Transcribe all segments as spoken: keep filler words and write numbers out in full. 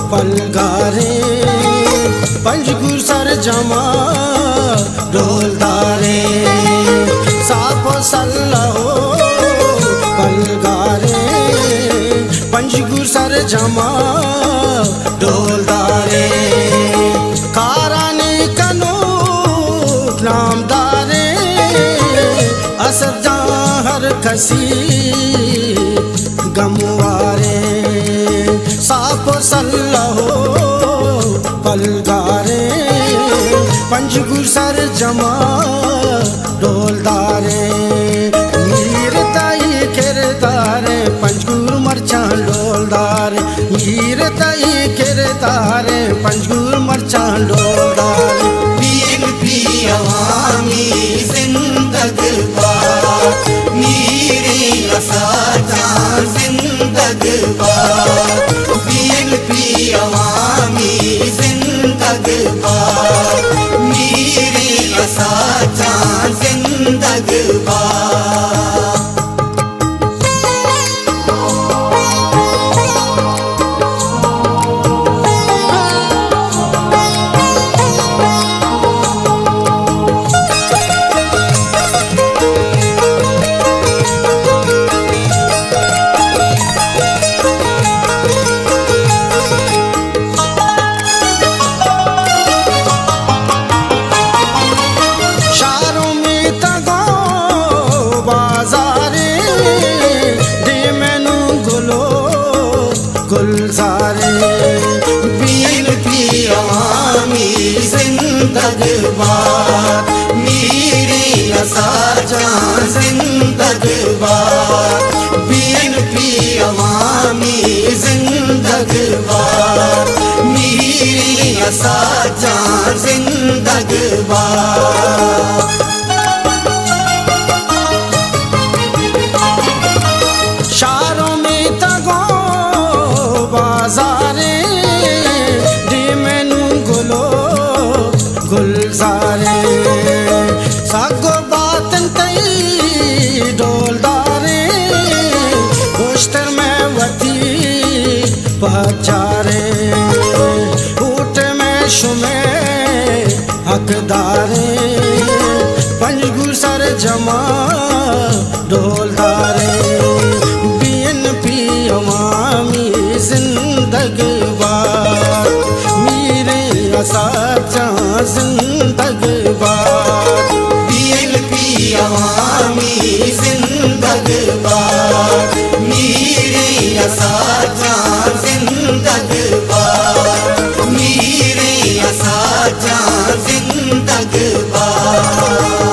पलगारे पंजगुर सर जमा ढोलदारे सापो सल्ला हो पलगारे पंजगुर सर जमा ढोलदारे काराने कनो नामदारे असदा हर कसी गमवारे सापो सल्ला हो पलगारे पंजगुर सर जमा ढोलदारे मीर ताई किरदारे पंजगुर मरचान ढोलदारे मीर ताई किरदारे पंजगुर मरचान ढोलदारे बीएनपी अवामी जिंदगबाद मीरे असादा जिंदगबाद बीएनपी अवामी जिंदगबाद मीरे असादा जिंदगबाद। गुलजारे बीएनपी अवामी जिंदगबाद मीरे असादा जिंदगबाद बीएनपी अवामी जिंदगबाद मीरे असादा जिंदगबाद। शारों में तगो बाजारे दी मैनू गुलो गुलजारे सागो बातन तई ढोलदारे पोस्टर में वती पचारे ऊट में शुमे हकदारे पंजगुर सर जमा ढोलदारे बीएनपी अवामी जिंदगबाद मीरे असादा जिंदगबाद बीएनपी अवामी जिंदगबाद मीरे असादा जिंदगबाद मीरे असादा जिंदगबाद।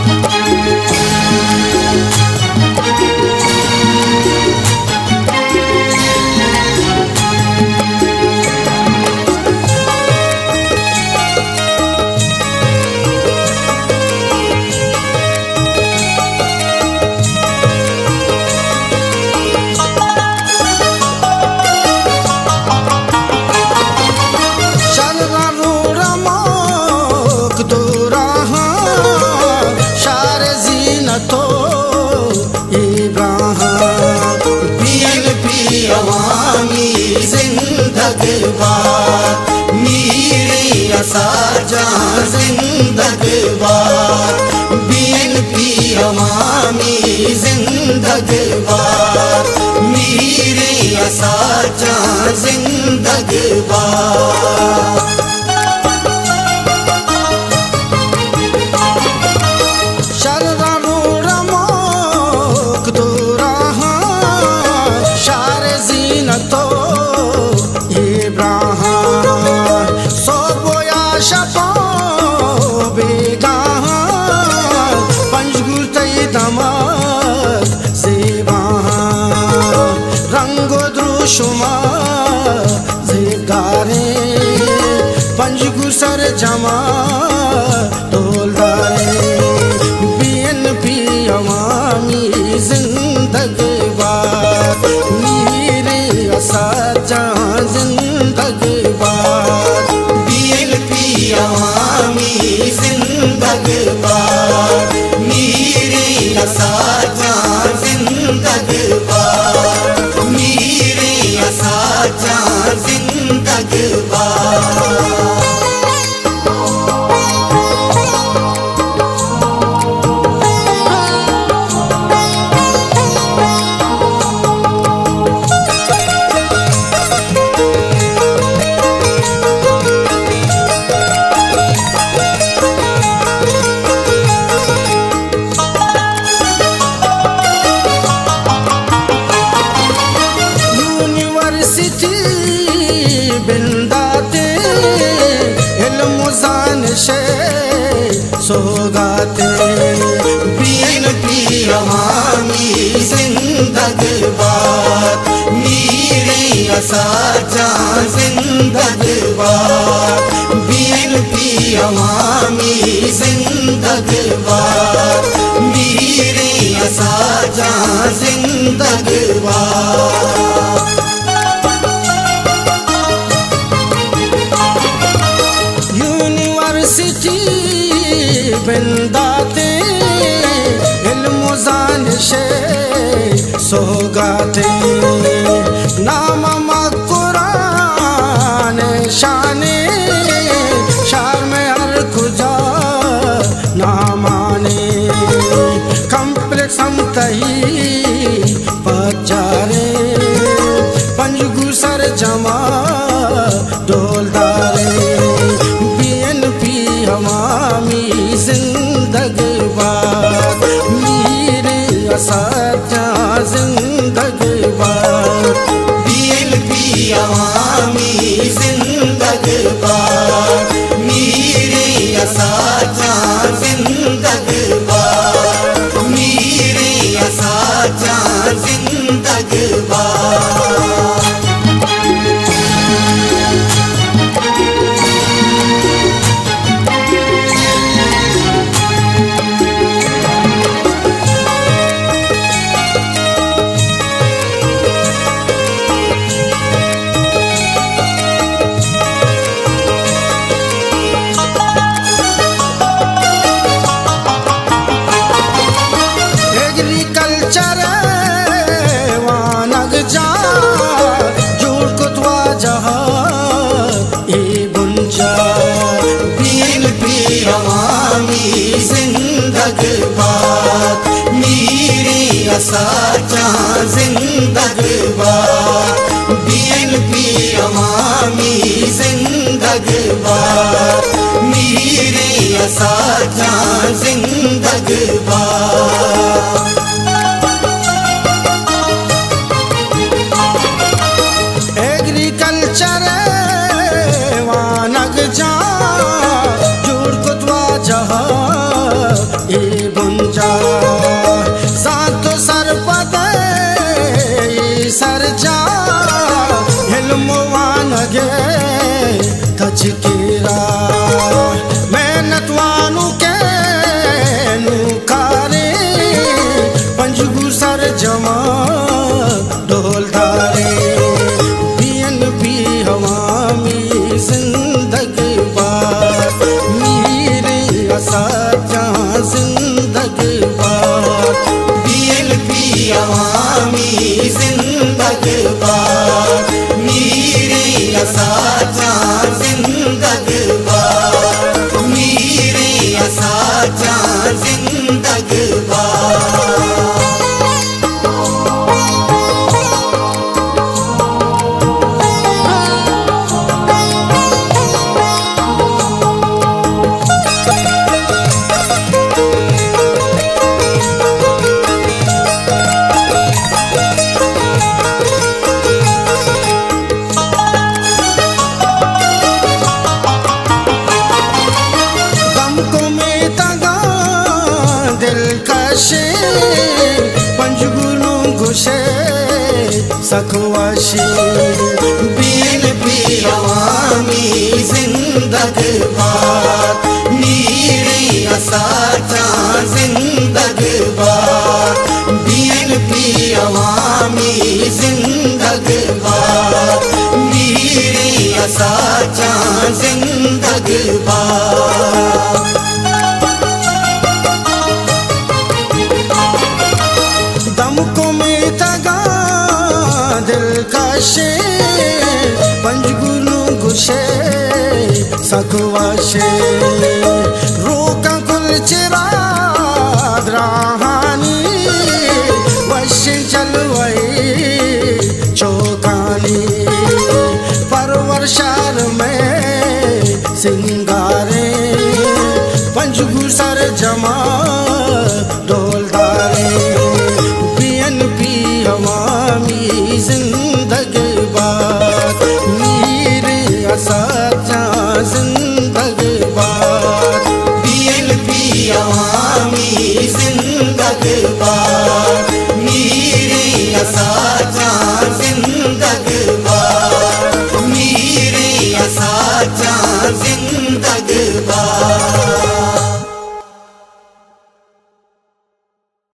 अवामी जिंदगबाद मीरे असादा जिंदगबाद बीएनपी अवामी जिंदगबाद मीरे असादा जिंदगबाद। तो इब्राहिम सो बोया शपो बेगा पंजगुर तई दमक सेवा रंगो द्रुशुमा जिगारे पंजगुर सर जमा ढोलदारे बीएनपी अवामी जिंदगबाद मीरे असादा जिंदगबाद बीएनपी अवामी जिंदगबाद मीरे असादा जिंदगबाद मीरे असादा जिंदगबाद। बातें बीन पी अवामी जिंदगी बात मीरे असाजा जिंदगी बात बीन पी अवामी जिंदगी बात मीरे असाजा जिंदगी बात यूनिवर्सिटी बिंदाते इल्म ज़ानिशे सोगाते नाम कुरान शाने शार में हर खुजा नामाने कम्प्लेक्स हम तही पचारे पंजगुसर जमा डोलदारे बीएनपी हमामी जिंदगी बात मीरे असाजा जिंदगी बात बीएनपी अवामी जिंदगी बात मीरे असाजा जिंदगी बात मीरे असाजा जिंदगी बात एग्रीकल्चर वानग जा जोड़ कुतवा जहा ए बुंजा बीएनपी अवामी जिंदगी बात मीरे असाजा जिंदगी बात बीएनपी अवामी जिंदगी बात मीरे असाजा जिंदगी बात एग्रीकल्चर वानग जा जोड़ कुतवा जहा ए बुंजा सातो सरपद सर जा हिल्म वानगे तजकेरा मेहनत वानु के नुकारे पंजगुसर जमा डोलदारे बीएनपी हवामी जिंदगी बात मीरे असाजा जिंदगी बात बीएनपी अवामी जिंदगी बात मीरे असाजा जिंदगी बात मीरे असाजा जिंदगी बात पंजगुलू घुसे सकवाशी बीएनपी अवामी जिंदगी बात मीरे असाजा जिंदगी बात बीएनपी अवामी जिंदगी बात मीरे असाजा जिंदगी बात दमको में तगा दिलकशे पंजगुलू घुसे सकवाशे रोका कुल चिराद राहानी वश चलवई चौकानी परवर शहर में सिंगा